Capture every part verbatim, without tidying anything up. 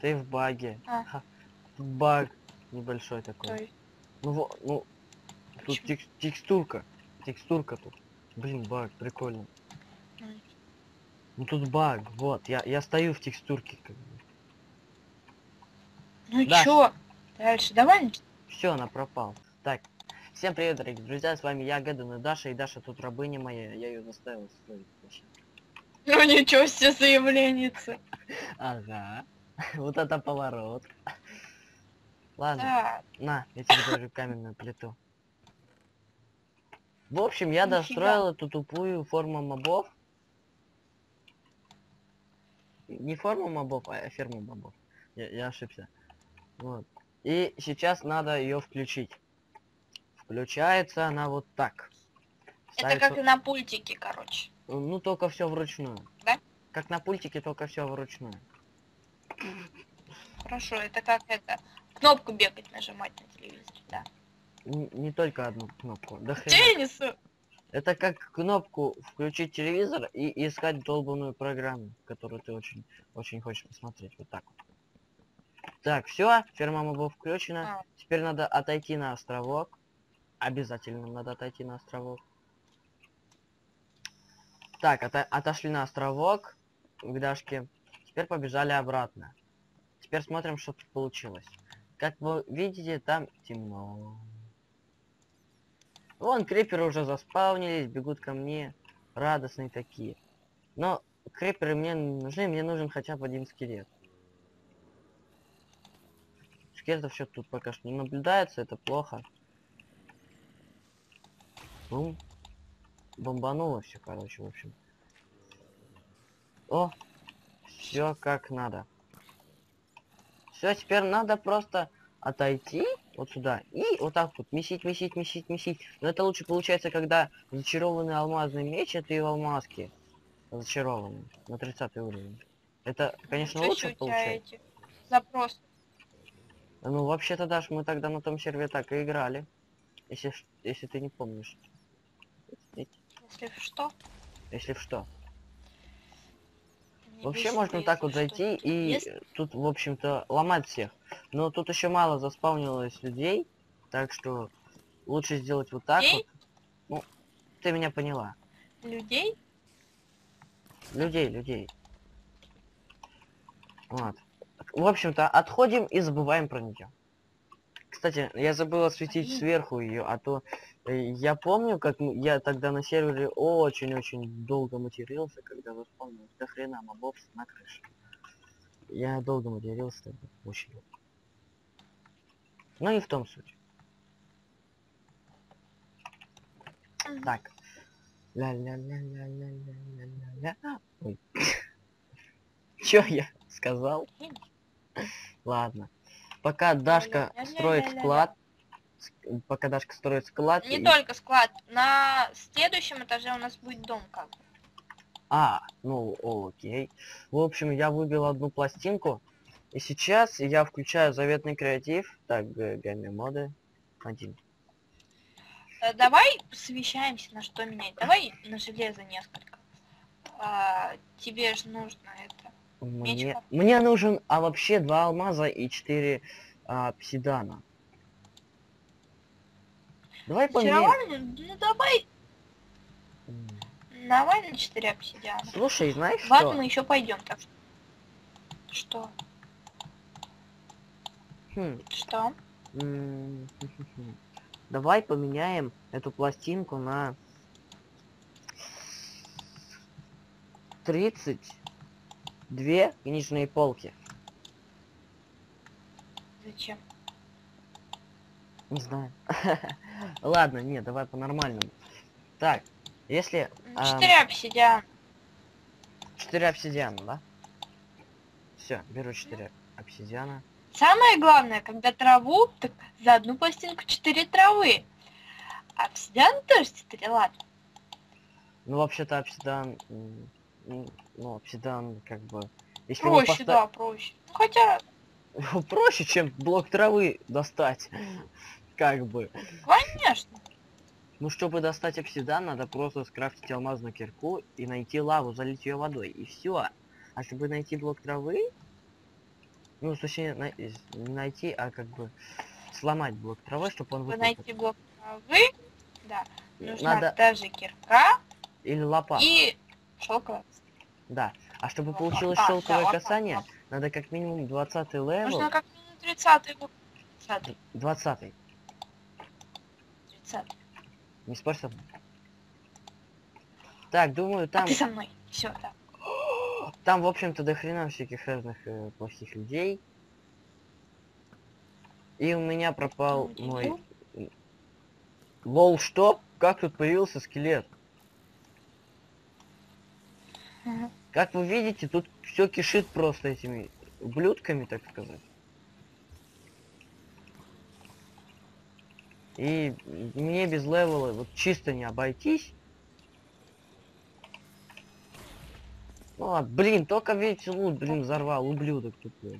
Ты в баге. А. Ха, баг небольшой такой. То есть, Ну, во, ну, тут почему? текст, текстурка. Текстурка тут. Блин, баг, прикольно. М. Ну тут баг, вот. Я, я стою в текстурке, как бы. Ну Даш, чё? Дальше, давай. все, она пропал. Так, всем привет, дорогие друзья, с вами я, Гэддон и Даша, и Даша тут рабыня моя, я ее заставил строить вообще. Ну ничего себе заявленница. Ага, вот это поворот. Ладно, Так, на, я тебе дарю каменную плиту. В общем, я нифига. достроил эту тупую форму мобов. Не форму мобов, а ферму мобов. Я, я ошибся. Вот. И сейчас надо ее включить. Включается она вот так. Это Ставится... как и на пультике, короче. Ну, только все вручную. Да? Как на пультике, только все вручную. Хорошо, это как это. Кнопку бегать нажимать на телевизоре, да. Н- не только одну кнопку. До хрена. Теннису! Это как кнопку включить телевизор и искать долбанную программу, которую ты очень, очень хочешь посмотреть. Вот так вот. Так, все, ферма мобов включена. А, Теперь надо отойти на островок. Обязательно надо отойти на островок. Так, ото отошли на островок к Дашке. Теперь побежали обратно. Теперь смотрим, что тут получилось. Как вы видите, там темно. Вон криперы уже заспаунились, бегут ко мне. Радостные такие. Но криперы мне нужны, мне нужен хотя бы один скелет. Скелетов что тут пока что не наблюдается, это плохо. Бум. Бомбануло все, короче, в общем. О, все как надо. Все, теперь надо просто отойти вот сюда и вот так вот месить, месить, месить, месить. Но это лучше получается, когда зачарованный алмазный меч, это и в алмазке зачарованный на тридцатый уровень. Это, конечно, ничего лучше себе у тебя получается. эти запросы. Ну, вообще-то, Даш, мы тогда на том сервере так и играли. Если, ш- если ты не помнишь. Если что, Если в что. не Вообще если можно бы, так если вот что. зайти и Если... э, тут, в общем-то, ломать всех. Но тут еще мало заспавнилось людей. Так что лучше сделать вот так вот. Людей? Ну, ты меня поняла. Людей? Людей, людей. Вот. В общем-то, отходим и забываем про нее. Кстати, я забыл осветить Блин. сверху ее, а то э, я помню, как м- я тогда на сервере очень-очень долго матерился, когда заспавнилось до хрена мобов на крыше. Я долго матерился тогда, очень долго. Но не в том суть. Мгм. Так. Ля-ля-ля-ля-ля-ля-ля-ля. Ой. Чё я сказал? Блин. Ладно. Пока Дашка строит Ля-ля-ля-ля-ля-ля. склад, с- пока Дашка строит склад Не и... только склад. На следующем этаже у нас будет дом как бы. А, ну о, окей. В общем, я выбил одну пластинку. И сейчас я включаю заветный креатив. Так, г- гамми моды. Один. Э, Давай совещаемся, на что менять. Давай на железо несколько. А, тебе же нужно это. Мне, Мечка. мне нужен, а вообще два алмаза и четыре а, обсидана. Давай поменяем. Зачарование? Ну давай. М. Давай на четыре обсидиана. Слушай, знаешь В ад что? мы еще пойдем, так что. Что? Хм. Что? М, Давай поменяем эту пластинку на тридцать две книжные полки. Зачем? Не знаю. Ладно, нет, давай по-нормальному. Так, если Четыре обсидиана. четыре обсидиана, да? Все, беру Ну, четыре обсидиана. самое главное, когда траву, так за одну пластинку четыре травы. Обсидиан тоже четыре, ладно. Ну, вообще-то обсидан... м, м, Ну, обсидан, как бы... Если его Проще, поставить... да, проще. Ну хотя, Проще, чем блок травы достать. Как бы. конечно. Ну, чтобы достать обсидан, надо просто скрафтить алмазную кирку и найти лаву, залить ее водой. И все. А чтобы найти блок травы, Ну, точнее, на- из- не найти, а как бы сломать блок травы, чтобы он Чтобы выпал. найти блок травы, да, нужна Надо даже кирка или лопата. и шелковая. Да. А чтобы Лопата. получилось А, да, шелковое лопата, касание, лопата. надо как минимум двадцатый левел. Нужно как минимум тридцатый. тридцатый. двадцатый. тридцатый. Не спорь со мной. Так, думаю, А там... ты со мной. Все, да. Там, в общем-то, до хрена всяких разных э, плохих людей. И у меня пропал Ну, мой... иду. Лол, что? Как тут появился скелет? Мгм. Как вы видите, тут все кишит просто этими ублюдками, так сказать. И мне без левела вот чисто не обойтись. Ну ладно, блин, только ведь лут, блин, взорвал, ублюдок тупой.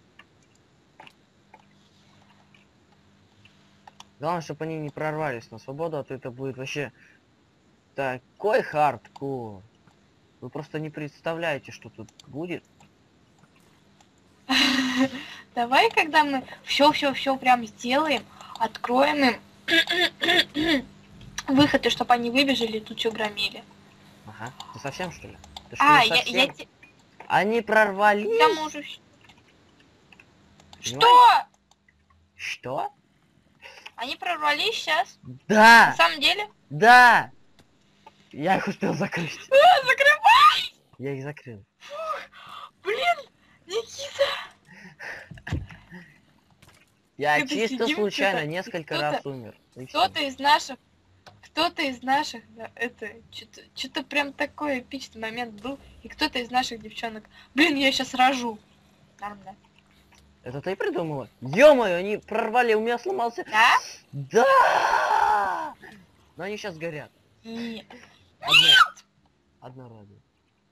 Главное, чтобы они не прорвались на свободу, а то это будет вообще такой хардкор. Вы просто не представляете, что тут будет. Давай, когда мы все-все-все прям сделаем, откроем им выход, и чтобы они выбежали и тут все громили. Ага. Ты совсем что ли? Ты что, А, не я, я совсем? те... Они прорвались. Когда мы уже... вс- Что? Понимаешь? Что? Они прорвались сейчас? На Да! самом деле? Да! Я их успел закрыть. А, закрывай! Я их закрыл. Блин, Никита! Я Это чисто сидим случайно что-то, несколько кто-то- раз умер. И всё. Кто-то из наших... Кто-то из наших, да, это, что-то, что-то прям такой эпичный момент был, и кто-то из наших девчонок, блин, я сейчас рожу. Нормально. Это ты придумала? Ё-моё, они прорвали, у меня сломался. Да? Да! Но они сейчас горят. И... Одно, одно радует.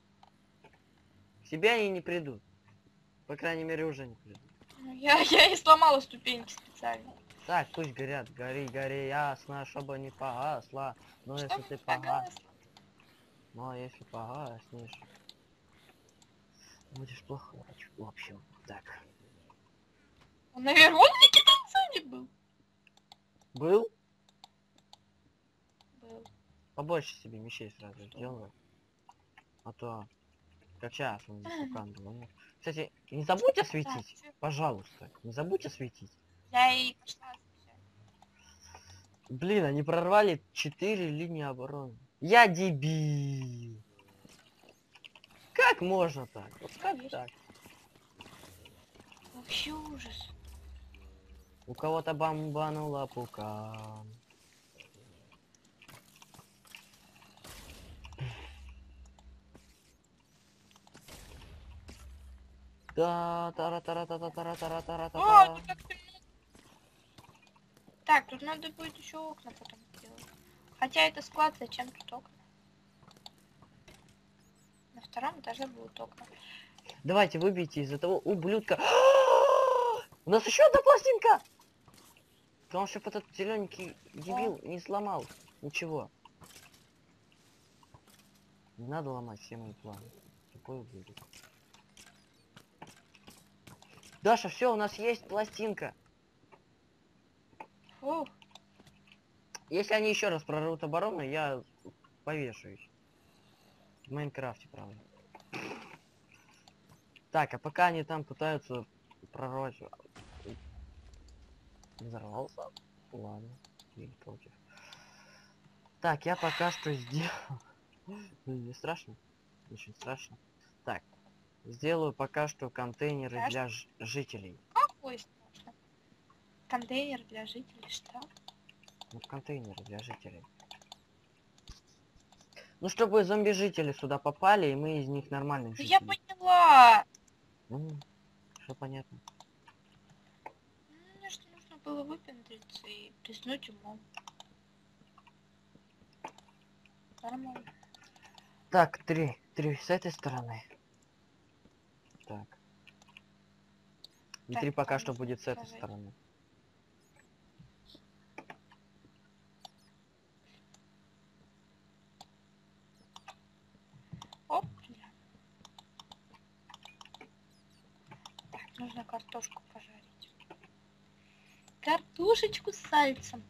К себе они не придут. По крайней мере, уже не придут. Ну, Я, я и сломала ступеньки специально. Так, пусть горят, гори, гори, ясно, чтобы не погасла. Но Что если мне ты не погас... погасло? Но если погаснешь... Будешь плохо. В общем, так. Он, наверное, он Никита сзади был. Был? Был. Побольше себе вещей сразу сделаю. А то... Как сейчас он пукан был. Ну, кстати, не забудь осветить. Так, Пожалуйста. Не забудь осветить. я и пошла освещать. Блин, они прорвали четыре линии обороны. Я дебил. Как можно так? Вот как Есть. так? Вообще ужас. У кого-то бомбанула пукан. Да, тара тара тара тара тара тара О, тара. тут как-то... Так, тут надо будет еще окна потом сделать. Хотя это склад, зачем тут окна? На втором этаже будут окна. Давайте выбейте из этого ублюдка. У нас еще одна пластинка! Потому что этот зелененький дебил не сломал ничего. Не надо ломать все мои планы. Тупой ублюдок. Даша, все, у нас есть пластинка. Фух. Если они еще раз прорвут оборону, я повешаюсь. В Майнкрафте, правда. Так, а пока они там пытаются прорвать... Взорвался? Ладно, не против. Так, я пока что сделал... Блин, не страшно? Очень страшно. Так, сделаю пока что контейнеры Страшно? для ж- жителей. Какой страшно? Контейнер для жителей, что? Ну, контейнеры для жителей. Ну, чтобы зомби-жители сюда попали, и мы из них нормальных Ну я жителей. поняла. Ну, все понятно. Ну, мне что нужно было выпендриться и приснуть умом. Нормально. Так, три. Три с этой стороны. Так. И Так, три пока там что нужно будет с этой положить. стороны. Оп. Так, нужно, короче, картошку пожарить. Картошечку с сальцем.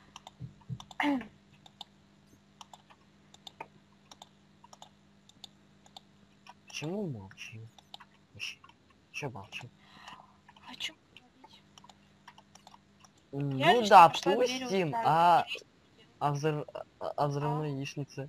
Почему молчим? Вообще, чё молчим? Хочу поговорить. Ну, лично пошла дверь допустим, узнать. а, а, взрыв, а, а взрывной яичнице?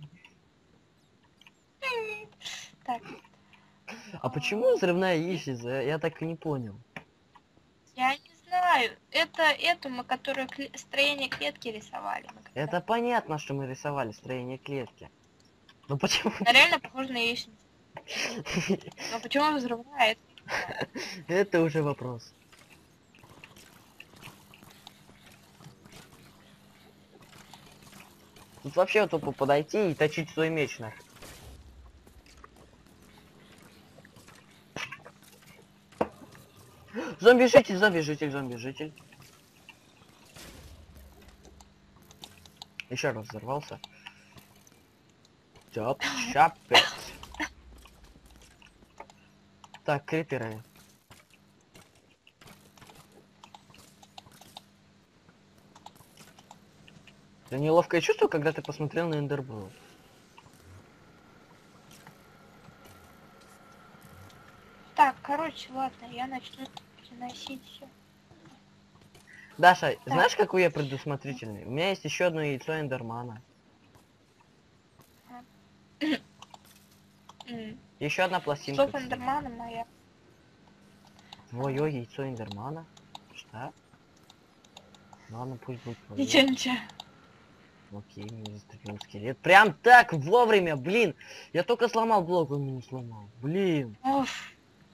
Так, А почему А, взрывная яичница? Я я так и не понял. я не знаю. Это эту мы, которую кле- строение клетки рисовали. Мы когда. Это понятно, что мы рисовали строение клетки. Но почему? Она реально похожа на яичницу. Но почему взрывная, это не понимаю. Это уже вопрос. Тут вообще тупо подойти и точить свой меч на. Зомби-житель, зомби-житель, зомби-житель. Еще раз взорвался. Чоп, чапец. Так, криперы. Это неловкое чувство, когда ты посмотрел на Эндербро. Так, короче, ладно, я начну переносить все. Даша, знаешь, какой я предусмотрительный? У меня есть еще одно яйцо Эндермана. Еще одна пластинка. Стоп Эндермана моя. Твое яйцо Эндермана? Что? Ладно, пусть будет твое. Ничего, ничего. Окей, мне заступил скелет. Прям так, вовремя, блин! Я только сломал блок, он меня не сломал. Блин. Оф.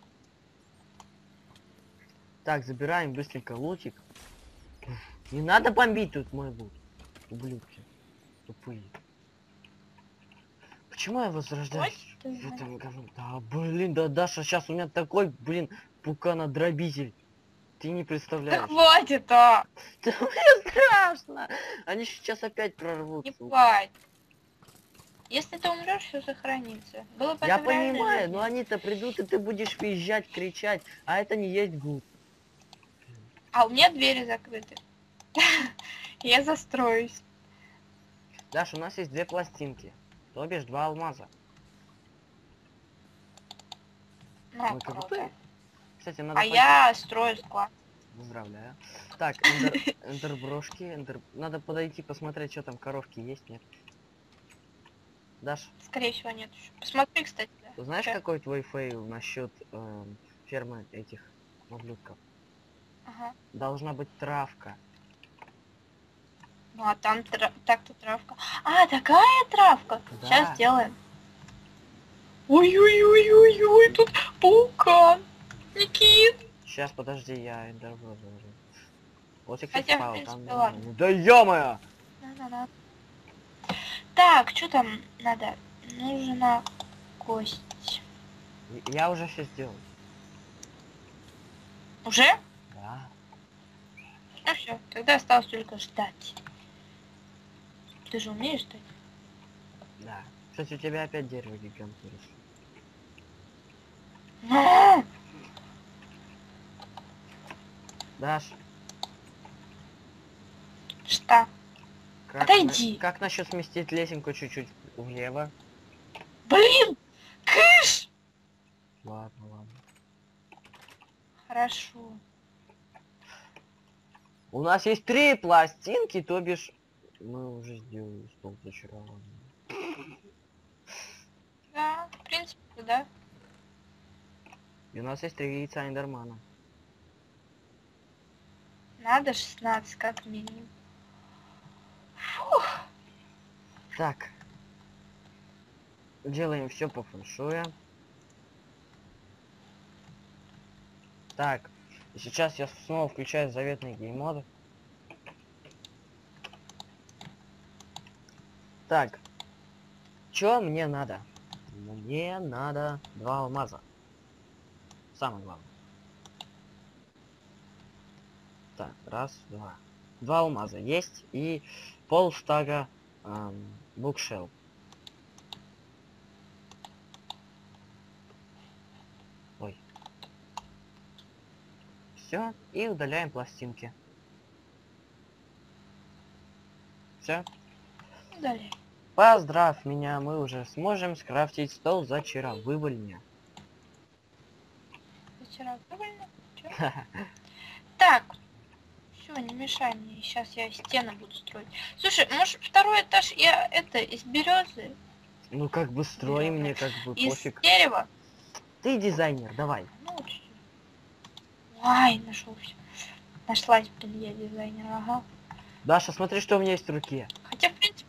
Так, забираем быстренько лутик. Не надо бомбить тут мой лут. Ублюдки. Тупые. Почему я возрождаюсь? Вот ты в этом знаешь. говно? Да, блин, да, Даша, сейчас у меня такой, блин, пуканодробитель. Ты не Да представляешь. хватит, а! Да мне страшно. Они сейчас опять Не прорвутся. хватит. Если ты умрешь, все сохранится. Было бы Я это в реальной понимаю, жизни. но они-то придут, и ты будешь визжать, кричать, а это не есть гуд. А у меня двери закрыты. Я застроюсь. Даша, у нас есть две пластинки, то бишь два алмаза. Ну, Мы круто. крутые. Кстати, надо А пойти. я строю склад. Поздравляю. Так, эндер, эндерброшки, эндер... Надо подойти посмотреть, что там коровки есть, нет. Даш, Скорее всего, нет еще. Посмотри, кстати, да. знаешь, Чё? какой твой фейл насчет эм, фермы этих ублюдков? Ага. Должна быть травка. Ну, а там тра- так-то травка. А, такая травка. Да. Сейчас сделаем. Ой-ой-ой-ой-ой, тут паукан. Никит. Сейчас, подожди, я эндербро заложу. Вот их Хотя, в спал, принципе, там... ладно. Да ё-моё! Да-да-да. Так, что там надо? Нужна кость. Я уже все сделал. Уже? Да. Ну все, тогда осталось только ждать. Ты же умеешь ждать? Да. Кстати, у тебя опять дерево гигант выросло. Но! Даш, Что? как, Отойди. на- как насчет сместить лесенку чуть-чуть влево? Блин! Кыш! Ладно, ладно. Хорошо. У нас есть три пластинки, то бишь мы уже сделали стол зачарования. Да, в принципе, да. И у нас есть три яйца эндермана. Надо шестнадцать как минимум. Фух. Так. Делаем все по фэншую. Так. И сейчас я снова включаю заветный гейммод. Так. Чё мне надо? Мне надо два алмаза. Самое главное. Так, раз, два. Два алмаза есть и полстага эм, букшелл. Ой. Все, и удаляем пластинки. Все. Далее. Поздравь меня, мы уже сможем скрафтить стол зачаровывальня. Зачаровывально. Чё? Так. Все, не мешай мне. Сейчас я стены буду строить. Слушай, может второй этаж я это из березы? Ну как бы строй, Берёза. мне как бы Из пофиг. дерева? Ты дизайнер, давай. Ну, вот всё. Ай, нашелся. Нашлась, блин, я дизайнер, ага. Даша, смотри, что у меня есть в руке. Хотя, в принципе...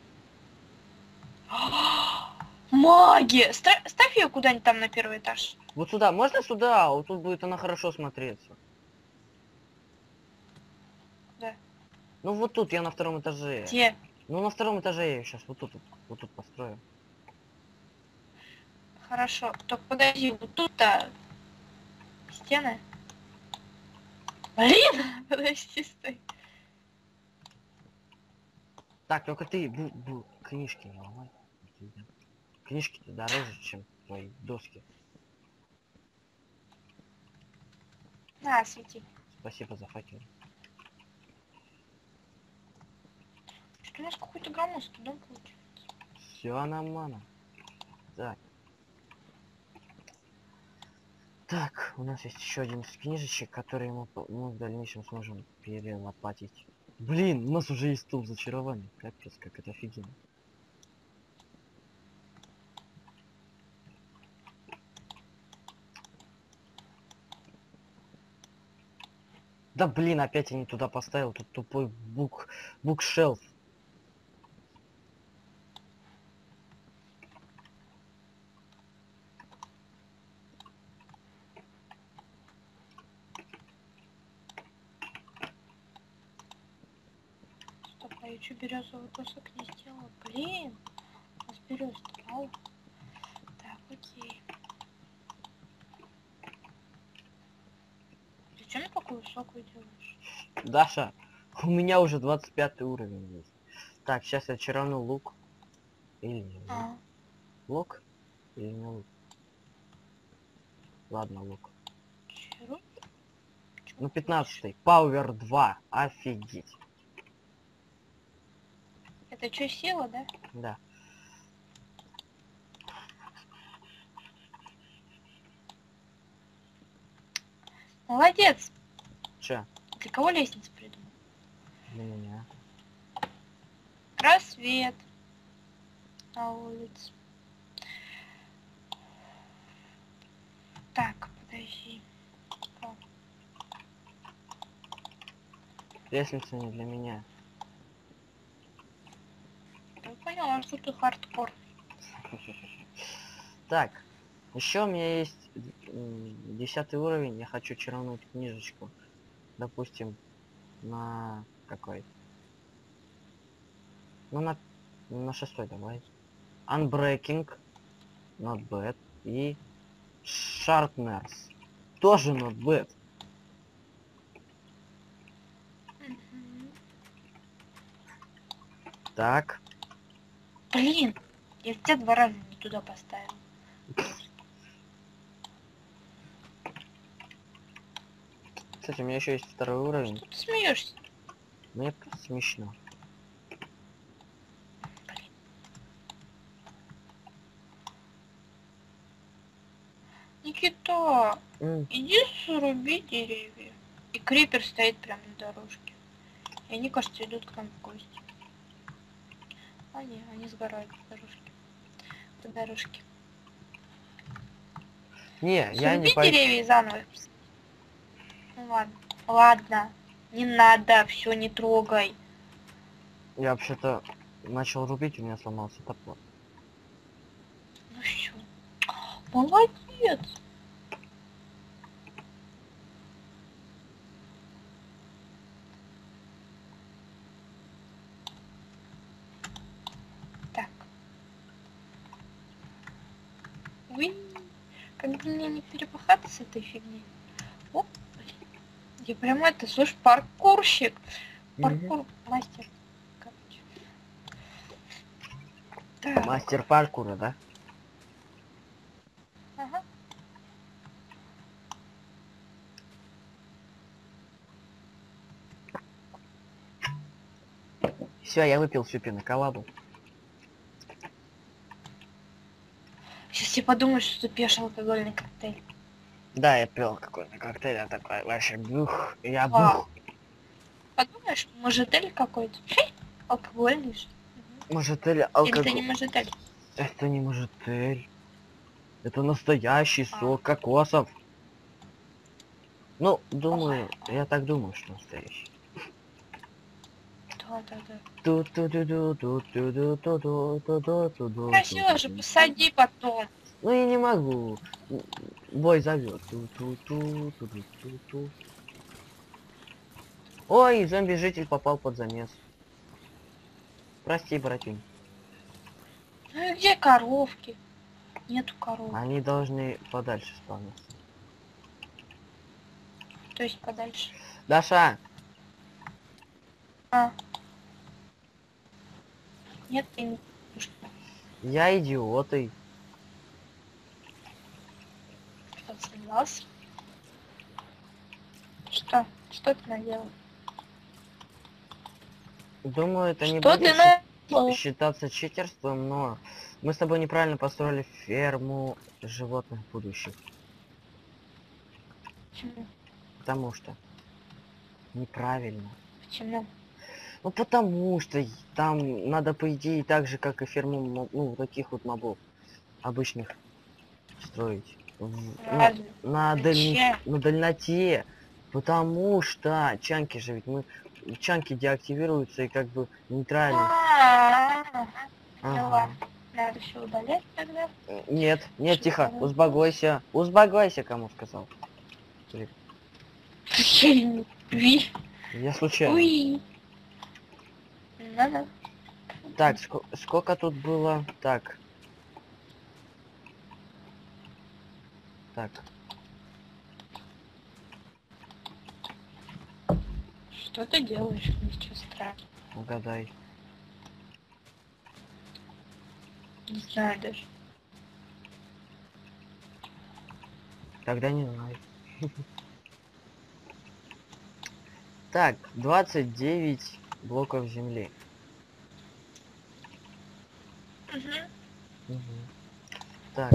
Магия! Ста- ставь ее куда-нибудь там на первый этаж. Вот сюда, можно сюда? Вот тут будет она хорошо смотреться. Да. Ну вот тут я на втором этаже. Где? Ну на втором этаже я ее сейчас вот тут, вот, вот тут построю. Хорошо. Только подожди, вот тут-то стены. Блин! Подожди, стой. Так, только ты бу бу книжки не ломай. Книжки-то дороже, чем твои доски. На, свети. Спасибо за факел. Что у нас какой-то громоздкий дом получился. Все нормально. Так. Так, у нас есть еще один из книжечек, который мы, по- мы в дальнейшем сможем перелопатить. Блин, у нас уже есть стул зачарования. Капец, как это офигенно. Да блин, опять я не туда поставил, тут тупой бук, букшелф. Стоп, а я что березовый кусок не сделала? Блин! У нас берез-то мало. Так, окей. Зачем мне такую высокую делаешь? Даша, у меня уже двадцать пятый уровень есть. Так, сейчас я чарану лук. Или не лук. А, Лук? Или не лук? Ладно, лук. чару? Ну, пятнадцатый. Пауэр два. Офигеть. Это что, сила, да? Да. Молодец! Че? Для кого лестницу придумал? Для меня. Рассвет на улице. Так, подожди. О, Лестница не для меня. я поняла, что ты хардкор. Так. Еще у меня есть десятый уровень. Я хочу чарануть книжечку. Допустим, на какой? Ну, на, на шестой давай. Unbreaking. Not bad. И Sharpness. Тоже not bad. Мгм. Так. Блин, я тебя два раза не туда поставил. Кстати, у меня еще есть второй уровень. Что ты смеешься? Мне просто смешно. Никита, М, иди сруби деревья. И крипер стоит прямо на дорожке. И они, кажется, идут к нам в гости. А не, они сгорают по дорожке. По дорожке. Не, я не Сруби пойду. деревья и заново. Ну ладно. Ладно. Не надо, все, не трогай. Я вообще-то начал рубить, у меня сломался топор. Ну все. Молодец. Так. Уи. Как бы мне не перепахаться с этой фигней. Оп, блин. Я прям это, слышь, паркурщик. Паркур мастер. Короче. Так. Мастер паркура, да? Ага. Все, я выпил всю пиноколаду. Сейчас все подумают, что ты пьешь алкогольный коктейль. Да, я пил какой-то коктейль, я такой вообще бух, я А, бух. подумаешь, мажетель какой-то. Хе, алкогольный же. Мгм. Мажетель, Или это не алкоголь. мажетель? Это не мажетель. Это настоящий А. сок кокосов. Ну, Ох, думаю, я так думаю, что настоящий. да, да, да. Красиво же, Ту-ту-ду-ду-ду-ду-ду-ду-ду-ду. посади потом. Ну я не могу. М, Бой зовет. Ту-ту-ту-ту-ту-ту-ту. Ой, зомби-житель попал под замес. Прости, братюнь. Ну и где коровки? Нету коров. Они должны подальше спавниться. То есть подальше. Даша, А. Нет, ты не что? я идиотый. Что согласен? Что? Что ты наделал? Думаю, это не Что будет ты щи- наделал? считаться читерством, но мы с тобой неправильно построили ферму животных будущих. Почему? Потому что неправильно. Почему? Ну потому что и там надо, по идее, так же, как и ферму, мо- ну, таких вот мобов обычных строить. В- ну, Разве? на, дальни... Зачем? на дальноте. Потому что чанки же ведь мы... Чанки деактивируются и как бы нейтрально. А, Ага. поняла. Надо все удалять тогда. Н- Нет, нет, Что тихо, второй вопрос? узбагойся. Узбагойся, кому сказал. Блин, Ви. я случайно. Уи. Надо. Так, ско- сколько тут было? Так. Так, Что ты делаешь? Ничего страшного. угадай. Не знаю даже. Тогда не знаю. Так, двадцать девять блоков земли. Угу. Мгм. Так,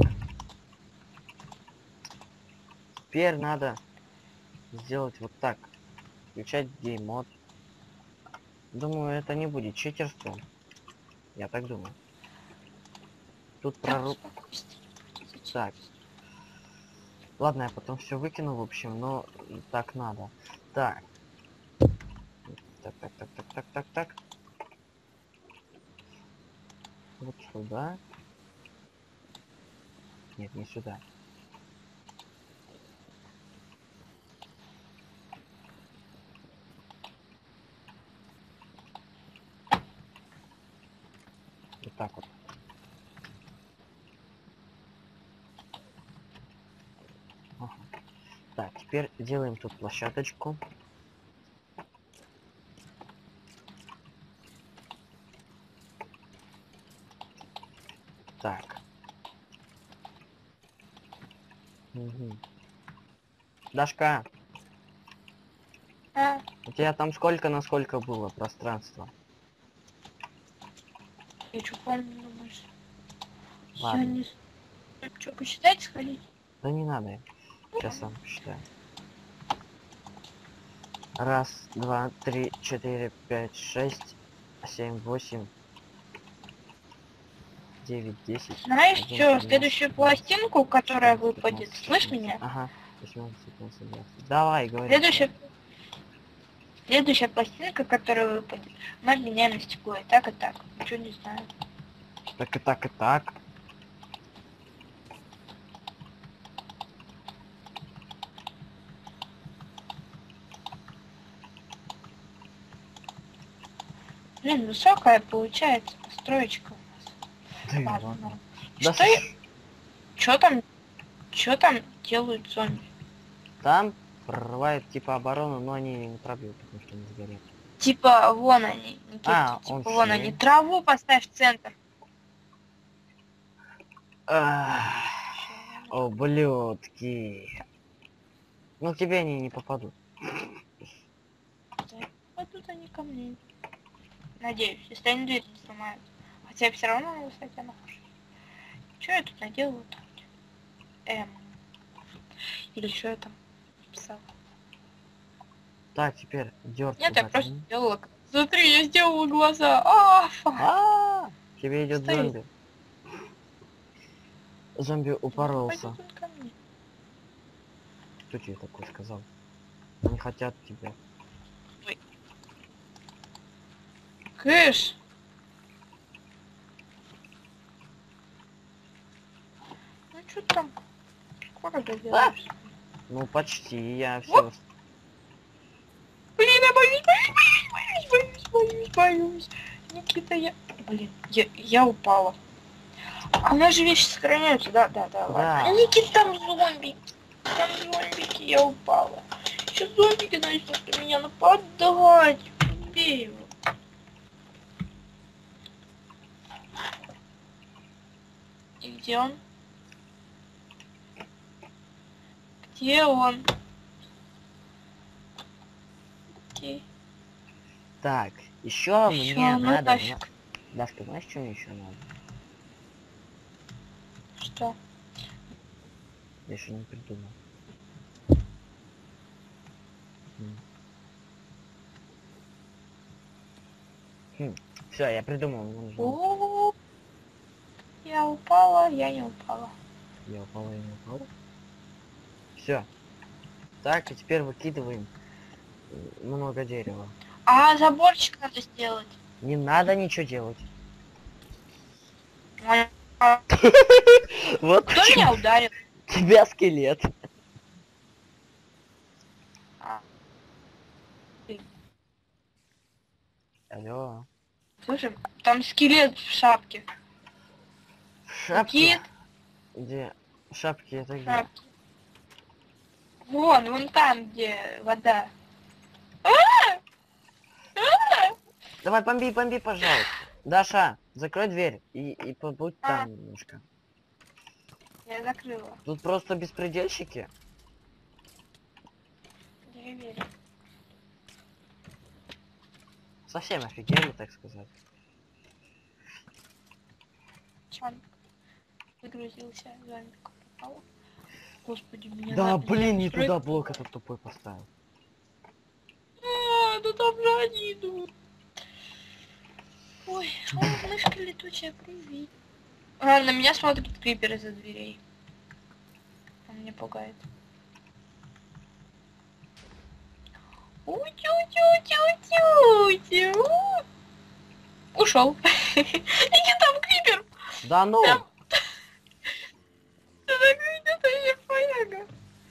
теперь надо сделать вот так. Включать геймод. Думаю, это не будет читерством. Я так думаю. Тут Так, проруб... успокойся. Зачем? Так, ладно, я потом все выкину, в общем, но так надо. Так. Так, так, так, так, так, так, так. Вот сюда. Нет, не сюда. Вот так вот. Ага. Так, теперь делаем тут площадочку. Так. Мгм. Дашка, А, у тебя там сколько на сколько было пространство? я что помню, думаешь? Я Ладно. не знаю. Что, посчитать сходить? Да не надо. Сейчас сам посчитаю. Раз, два, три, четыре, пять, шесть, семь, восемь, девять, десять, Знаешь что, одиннадцать, двенадцать, следующую тринадцать, пластинку, которая четырнадцать, выпадет, пятнадцать, слышь шестнадцать. меня? Ага. восемнадцать, девятнадцать, двадцать. Давай, говори. Следующая, следующая пластинка, которая выпадет, мы обменяем на стекло. И так, и так. Ничего не знаю. Так и так и так. Блин, высокая получается строечка у нас. Да и Ладно, ладно. норм. И Да что, я- с- что там, что там делают зомби? Там прорывают типа оборону, но они не пробьют, потому что не сгорят. Типа, вон они, Никита, А, он типа, вон они. шлем. Траву поставь в центр. Ах, Чё, ладно. ублюдки. Ну к тебе они не попадут. Да, вот тут они ко мне. Надеюсь, если они дверь не сломают. Хотя все равно на высоте нахожусь. Что я тут наделала? Эм. Или что я там писала? Так, теперь дёрт Нет, я просто возьми. сделала... Смотри, я сделала глаза. А, фак. А, тебе идет Стоит. зомби. Зомби Ну, упоролся. пойдет он ко мне. Кто тебе такой сказал? Они хотят тебя. Кыш! Ну что там? Скоро доделаешь. Ну почти, я Вот. все. Блин, я боюсь, боюсь, боюсь, боюсь, боюсь, боюсь. Никита, я... Блин, я, я упала. А у нас же вещи сохраняются, да, да, да, ладно. Да. Никита, там зомби. Там зомбики, я упала. Сейчас зомбики начнут на меня нападать. Убей его. И где он? Где он? Окей. Так, еще Все, мне ну надо. зна- нафиг. Дашка, знаешь, что мне еще надо? Что? Я еще не придумал. Хм. Все, я придумал, мне нужно. О, я упала, я не упала. Я упал, я не упал. Все. Так, и теперь выкидываем м, много дерева. А заборчик надо сделать. Не надо ничего делать. А, Вот кто почему меня ударил? тебя скелет. А, Алло. слушай, там скелет в шапке. В шапке. Кит Где? В шапке это в где? шапке. Вон, вон там, где вода. Давай, помби, помби, пожалуйста. Даша, закрой дверь и, и побудь А, там немножко. я закрыла. Тут просто беспредельщики. Не верю. Совсем офигели, так сказать. Чан загрузился, зомбик попал. Господи, меня Да, надо блин, не строить. туда блок этот тупой поставил. А, да там же они идут. Ой, о, мышка летучая, привет. А, на меня смотрит крипер из-за дверей. Он меня пугает. Утю-тю-тю-тю-тю. Ушел. Иди там, крипер. Да ну! Прям. Это не пояга.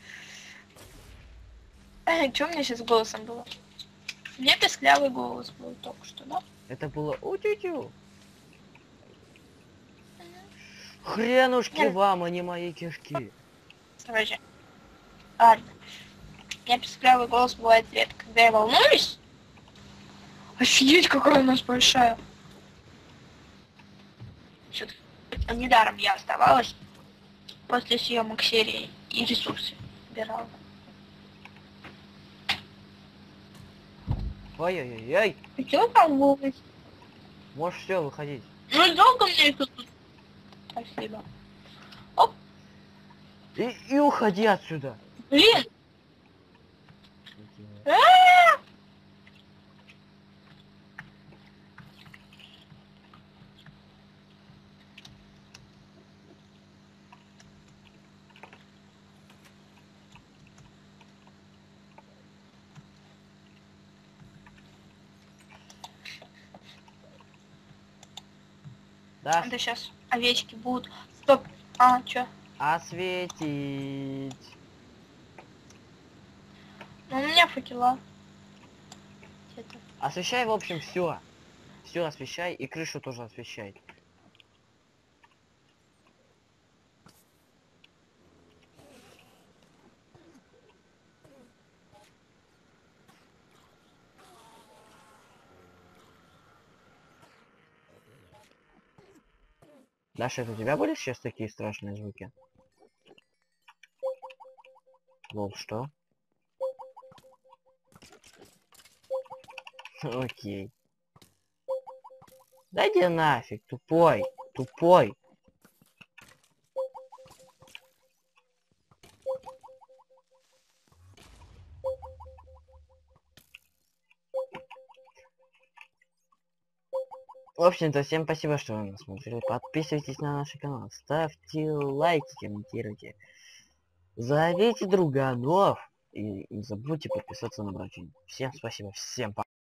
Что у меня сейчас с голосом было? У меня песклявый голос был только что, да? Это было утю-тю. Хренушки Нет, вам, а не мои кишки. короче. Ладно. У меня песклявый голос бывает редко. Когда я волнуюсь. Офигеть, какая у нас большая. Всё-таки недаром я оставалась после съемок серии и ресурсы убирала. Ой-ой-ой. И чё там будет? Можешь все выходить. Ну долго мне это тут? Спасибо. Оп, И, и уходи отсюда. блин! Идиот. А-а-а! Даш, Надо сейчас овечки будут. Стоп. А, чё? осветить. Ну у меня факела. Где-то. Освещай, в общем, все. Все освещай и крышу тоже освещай. Даша, это у тебя были сейчас такие страшные звуки? Лол, что? Окей. Да иди нафиг, тупой, тупой. В общем-то, всем спасибо, что вы нас смотрели. Подписывайтесь на наш канал, ставьте лайки, комментируйте. Зовите друганов. И не забудьте подписаться на братью. Всем спасибо, всем пока.